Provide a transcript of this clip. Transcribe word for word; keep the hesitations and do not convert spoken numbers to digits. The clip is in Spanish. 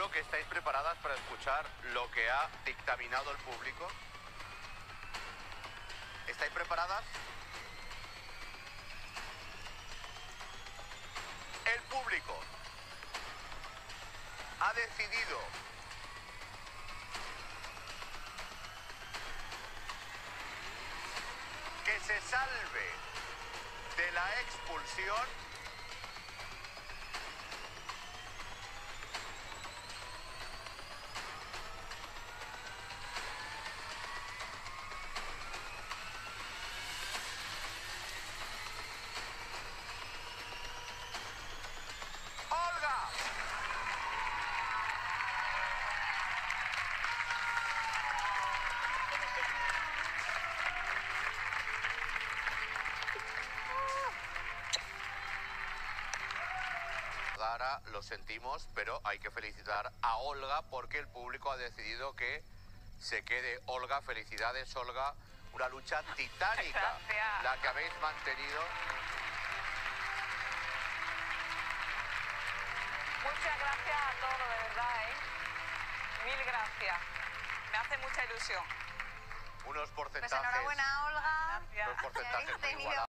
Entiendo que estáis preparadas para escuchar lo que ha dictaminado el público. ¿Estáis preparadas? El público ha decidido que se salve de la expulsión Olga. Dara, lo sentimos, pero hay que felicitar a Olga porque el público ha decidido que se quede Olga. Felicidades, Olga. Una lucha titánica. Gracias. La que habéis mantenido. Muchas gracias a todos, de verdad, ¿eh? Mil gracias. Me hace mucha ilusión. Unos Pues porcentajes. enhorabuena, Olga. Gracias. Unos porcentajes Habéis muy tenido igualados.